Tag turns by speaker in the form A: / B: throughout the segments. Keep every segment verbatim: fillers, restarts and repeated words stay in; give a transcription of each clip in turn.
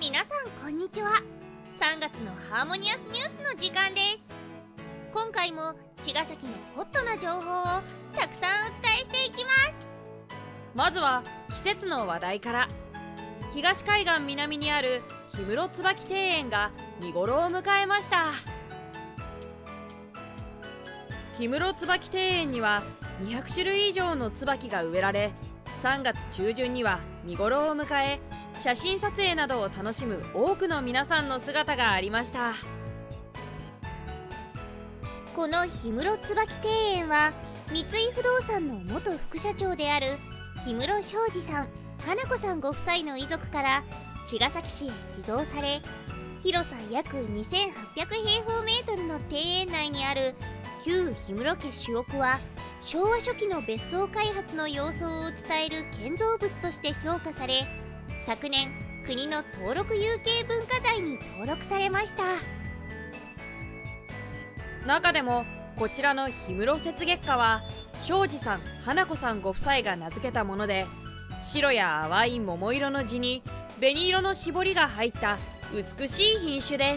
A: 皆さんこんにちは。さんがつのハーモニアスニュースの時間です。今回も茅ヶ崎のホットな情報をたくさんお伝えしていきます。
B: まずは季節の話題から。東海岸南にある氷室椿庭園が見頃を迎えました。氷室椿庭園にはにひゃくしゅるい以上の椿が植えられ、さんがつちゅうじゅんには見頃を迎え、写真撮影などを楽しむ多くの皆さんの姿がありました。
A: この氷室椿庭園は三井不動産の元副社長である氷室庄司さん、花子さんご夫妻の遺族から茅ヶ崎市へ寄贈され、広さ約にせんはっぴゃくへいほうメートルの庭園内にある旧氷室家主屋は、昭和初期の別荘開発の様相を伝える建造物として評価され、昨年国の登録有形文化財に登録されました。
B: 中でもこちらの氷室雪月花は庄司さん、花子さんご夫妻が名付けたもので、白や淡い桃色の地に紅色の絞りが入った美しい品種です。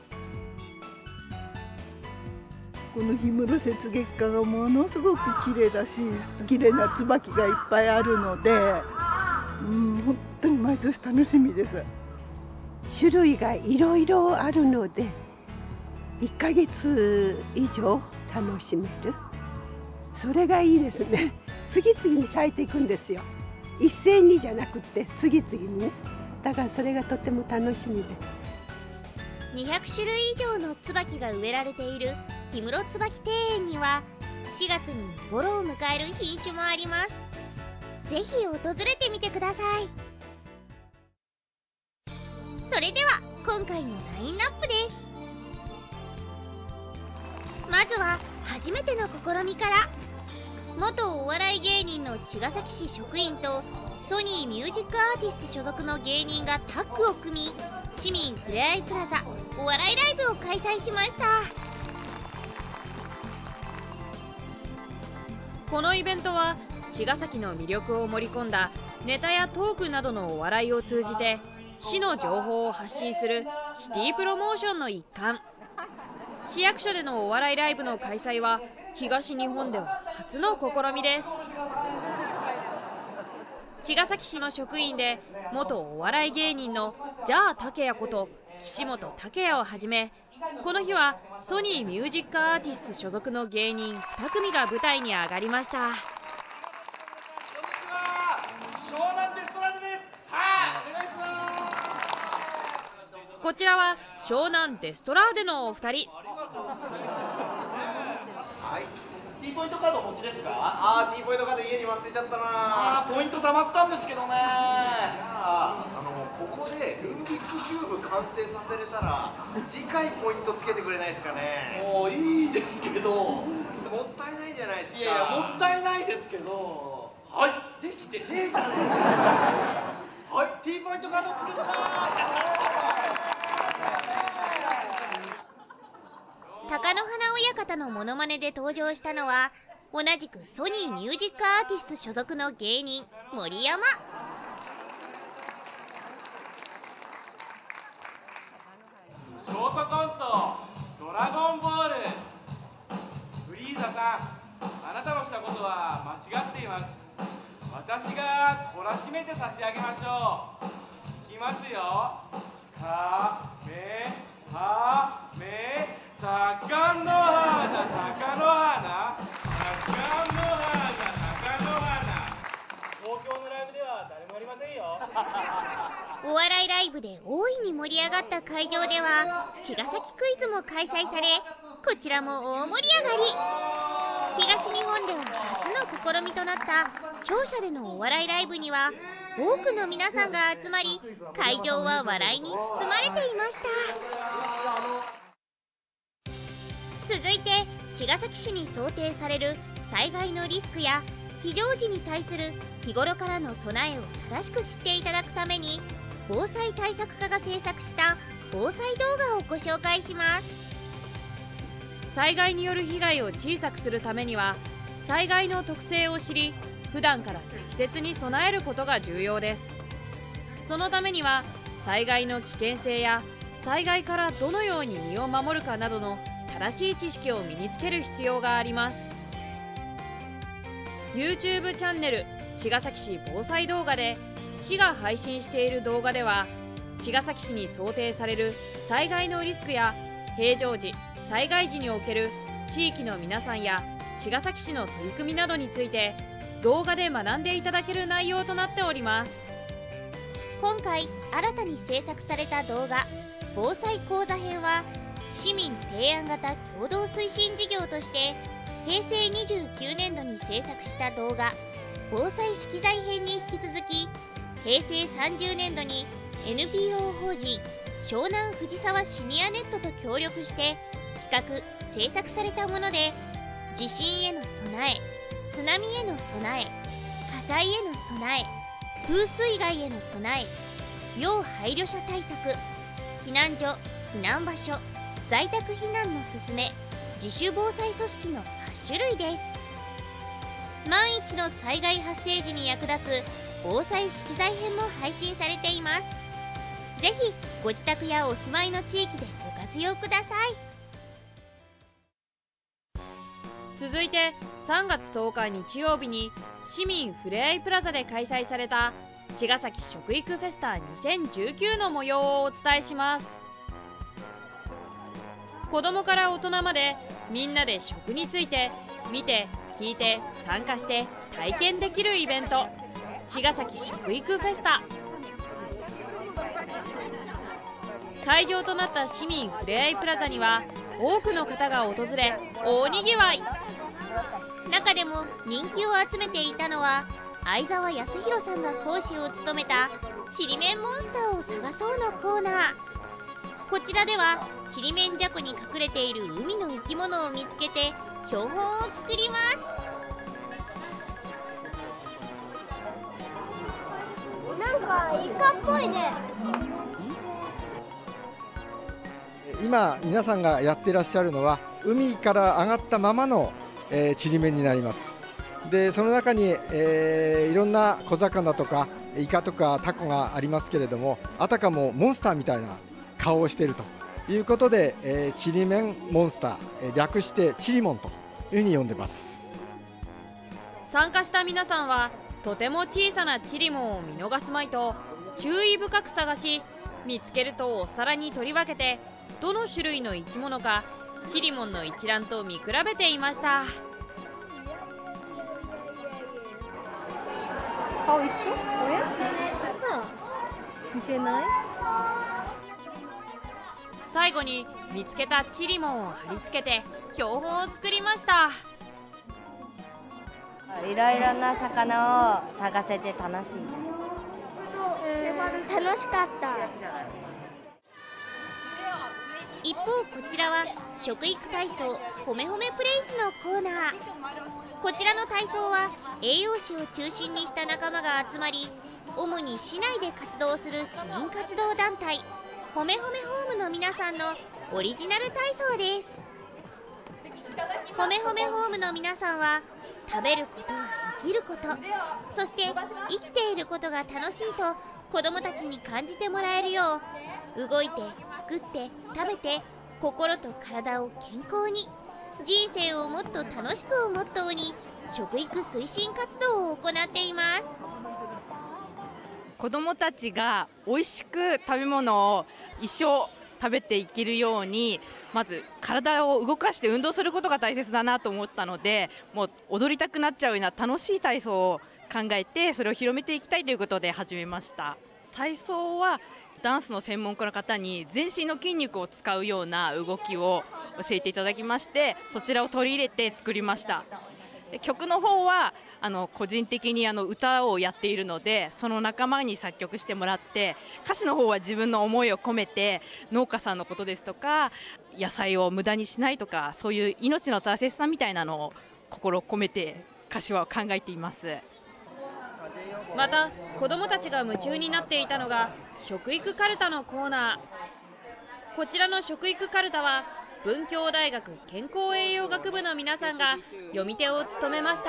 C: この氷室雪月花がものすごく綺麗だし、綺麗な椿がいっぱいあるので、うん、本当に毎年楽しみです。
D: 種類がいろいろあるのでいっかげつ以上楽しめる、それがいいですね。次々に咲いていくんですよ。一斉にじゃなくて次々にね。だからそれがとても楽しみです。
A: にひゃくしゅるい以上の椿が植えられている氷室椿庭園にはしがつに見頃を迎える品種もあります。ぜひ訪れてみてください。それでは今回のラインナップです。まずは初めての試みから。元お笑い芸人の茅ヶ崎市職員とソニーミュージックアーティスト所属の芸人がタッグを組み、市民ふれあいプラザお笑いライブを開催しました。
B: このイベントは茅ヶ崎の魅力を盛り込んだネタやトークなどのお笑いを通じて市の情報を発信するシティプロモーションの一環。市役所でのお笑いライブの開催は東日本では初の試みです。茅ヶ崎市の職員で元お笑い芸人のじゃあ竹谷こと岸本竹谷をはじめ、この日はソニーミュージックアーティスト所属の芸人にくみが舞台に上がりました。こちらは湘南デストラーデのお二人。
E: はい、T ポイントカードお持ちですか？あー、T ポイントカード家に忘れちゃったな。あー、ポイント貯まったんですけどね。じゃあ、あのここでルービックキューブ完成させれたら次回ポイントつけてくれないですかね。もういいですけど、もったいないじゃないですか。いやいや、もったいないですけど、はい、できてねえじゃねえか。はい、T ポイントカードつけた
A: 貴乃花親方のモノマネで登場したのは、同じくソニーミュージックアーティスト所属の芸人森山。
F: ショートコント「ドラゴンボール」。フリーザさん、あなたのしたことは間違っています。私が懲らしめて差し上げましょう。いきますよ。かめはめ貴乃花、貴乃花、貴乃花、貴乃花。東京のライブでは誰もありませんよ。
A: お笑いライブで大いに盛り上がった会場では茅ヶ崎クイズも開催され、こちらも大盛り上がり。東日本では初の試みとなった庁舎でのお笑いライブには多くの皆さんが集まり、会場は笑いに包まれていました。続いて茅ヶ崎市に想定される災害のリスクや非常時に対する日頃からの備えを正しく知っていただくために、防災対策課が制作した防災動画をご紹介します。
B: 災害による被害を小さくするためには、災害の特性を知り、普段から適切に備えることが重要です。そのためには災害の危険性や災害からどのように身を守るかなどの正しい知識を身につける必要があります。 YouTube チャンネル茅ヶ崎市防災動画で市が配信している動画では、茅ヶ崎市に想定される災害のリスクや平常時、災害時における地域の皆さんや茅ヶ崎市の取り組みなどについて動画で学んでいただける内容となっております。
A: 今回新たに制作された動画防災講座編は、市民提案型共同推進事業としてへいせいにじゅうきゅうねんどに制作した動画防災資機材編に引き続き、へいせいさんじゅうねんどに エヌピーオー 法人湘南藤沢シニアネットと協力して企画・制作されたもので、地震への備え、津波への備え、火災への備え、風水害への備え、要配慮者対策、避難所・避難場所、在宅避難の勧め、自主防災組織のはちしゅるいです。万一の災害発生時に役立つ防災資機材編も配信されています。ぜひご自宅やお住まいの地域でご活用ください。
B: 続いてさんがつとおか日曜日に市民ふれあいプラザで開催された茅ヶ崎食育フェスタにせんじゅうきゅうの模様をお伝えします。子どもから大人までみんなで食について見て聞いて参加して体験できるイベント、茅ヶ崎食育フェスタ。会場となった市民ふれあいプラザには多くの方が訪れ大にぎわい。
A: 中でも人気を集めていたのは、相沢康弘さんが講師を務めたちりめんモンスターを探そうのコーナー。こちらではちりめんじゃこに隠れている海の生き物を見つけて標本を作ります。
G: なんかイカっぽいね。
H: 今皆さんがやってらっしゃるのは海から上がったままの、えー、ちりめんになります。でその中に、えー、いろんな小魚とかイカとかタコがありますけれども、あたかもモンスターみたいな顔をしているということで、えー、ちりめんモンスター、えー、略してちりもんというふうに呼んでます。
B: 参加した皆さんはとても小さなちりもんを見逃すまいと注意深く探し、見つけるとお皿に取り分けてどの種類の生き物かちりもんの一覧と見比べていました。
I: 顔一緒？これ？似てない？
B: 最後に見つけたちりもんを貼り付けて標本を作りました。
J: いろいろな魚を探せて楽しい。
G: 楽しかった。
A: 一方こちらは食育体操ほめほめプレイズのコーナー。こちらの体操は栄養士を中心にした仲間が集まり、主に市内で活動する市民活動団体ほめほめホームの皆さんのオリジナル体操です。ほめほめホームの皆さんは食べることは生きること、そして生きていることが楽しいと子どもたちに感じてもらえるよう、動いて作って食べて心と体を健康に、人生をもっと楽しくをモットーに食育推進活動を行っています。
K: 子どもたちが美味しく食べ物を一生食べていけるように、まず体を動かして運動することが大切だなと思ったので、もう踊りたくなっちゃうような楽しい体操を考えて、それを広めていきたいということで始めました。体操はダンスの専門家の方に全身の筋肉を使うような動きを教えていただきまして、そちらを取り入れて作りました。で曲の方はあの個人的にあの歌をやっているので、その仲間に作曲してもらって、歌詞の方は自分の思いを込めて、農家さんのことですとか野菜を無駄にしないとか、そういう命の大切さみたいなのを心を込めて歌詞は考えています。
B: また子どもたちが夢中になっていたのが食育かるたのコーナー。こちらの食育かるたは文教大学健康栄養学部の皆さんが読み手を務めました。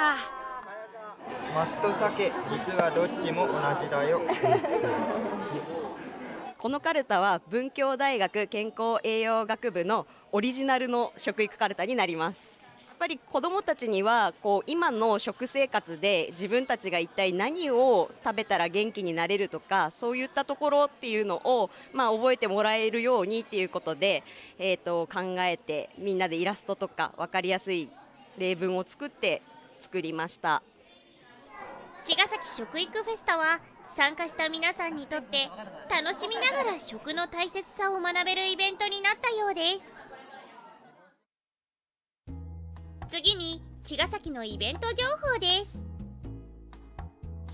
L: マスと鮭、実はどっちも同じだよ。 このカルタは文教大学健康栄養学部のオリジナルの食育カルタになります。やっぱり子どもたちにはこう今の食生活で自分たちが一体何を食べたら元気になれるとか、そういったところっていうのを、まあ、覚えてもらえるようにっていうことで、えーと、考えてみんなでイラストとか分かりやすい例文を作って作りました。
A: 茅ヶ崎食育フェスタは参加した皆さんにとって楽しみながら食の大切さを学べるイベントになったようです。次に茅ヶ崎のイベント情報です。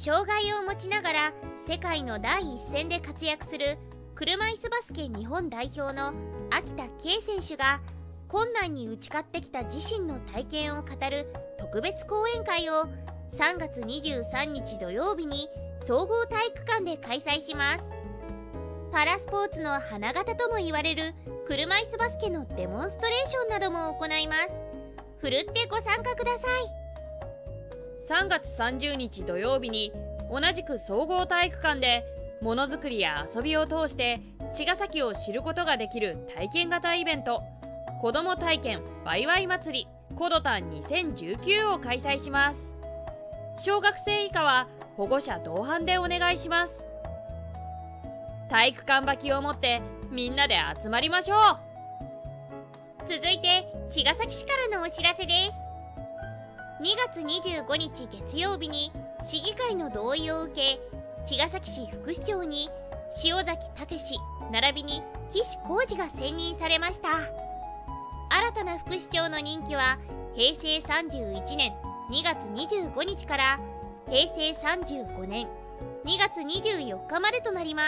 A: 障害を持ちながら世界の第一線で活躍する車椅子バスケ日本代表の秋田圭選手が困難に打ち勝ってきた自身の体験を語る特別講演会をさんがつにじゅうさんにち土曜日に総合体育館で開催します。パラスポーツの花形とも言われる車椅子バスケのデモンストレーションなども行います。ふるってご参加ください。
B: さんがつさんじゅうにち土曜日に同じく総合体育館でものづくりや遊びを通して茅ヶ崎を知ることができる体験型イベント子ども体験ワイワイ祭りコドタンにせんじゅうきゅうを開催します。小学生以下は保護者同伴でお願いします。体育館履きを持ってみんなで集まりましょう。
A: 続いて茅ヶ崎市からのお知らせです。にがつにじゅうごにち月曜日に市議会の同意を受け、茅ヶ崎市副市長に塩崎武史並びに岸浩二が選任されました。新たな副市長の任期はへいせいさんじゅういちねんにがつにじゅうごにちからへいせいさんじゅうごねんにがつにじゅうよっかまでとなります。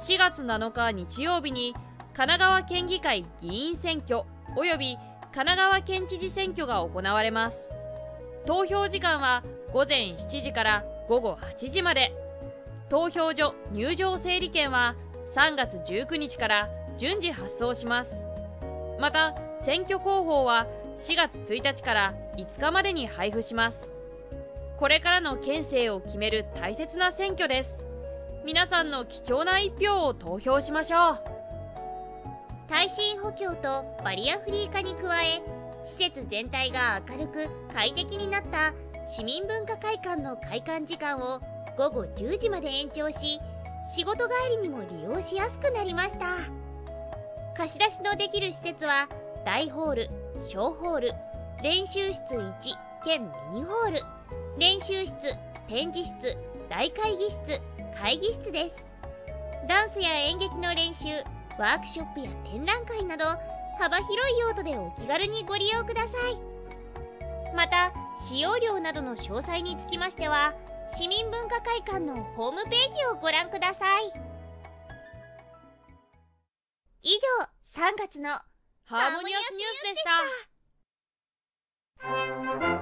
B: しがつなのか日曜日に神奈川県議会議員選挙および神奈川県知事選挙が行われます。投票時間はごぜんしちじからごごはちじまで。投票所入場整理券はさんがつじゅうくにちから順次発送します。また選挙広報はしがつついたちからいつかまでに配布します。これからの県政を決める大切な選挙です。皆さんの貴重な一票を投票しましょう。
A: 耐震補強とバリアフリー化に加え、施設全体が明るく快適になった市民文化会館の開館時間をごごじゅうじまで延長し、仕事帰りにも利用しやすくなりました。貸し出しのできる施設は大ホール、小ホール、練習室いち兼ミニホール、練習室、展示室、大会議室、会議室です。ダンスや演劇の練習、ワークショップや展覧会など幅広い用途でお気軽にご利用ください。また使用料などの詳細につきましては市民文化会館のホームページをご覧ください。以上さんがつの
B: ハーモニアスニュースでした。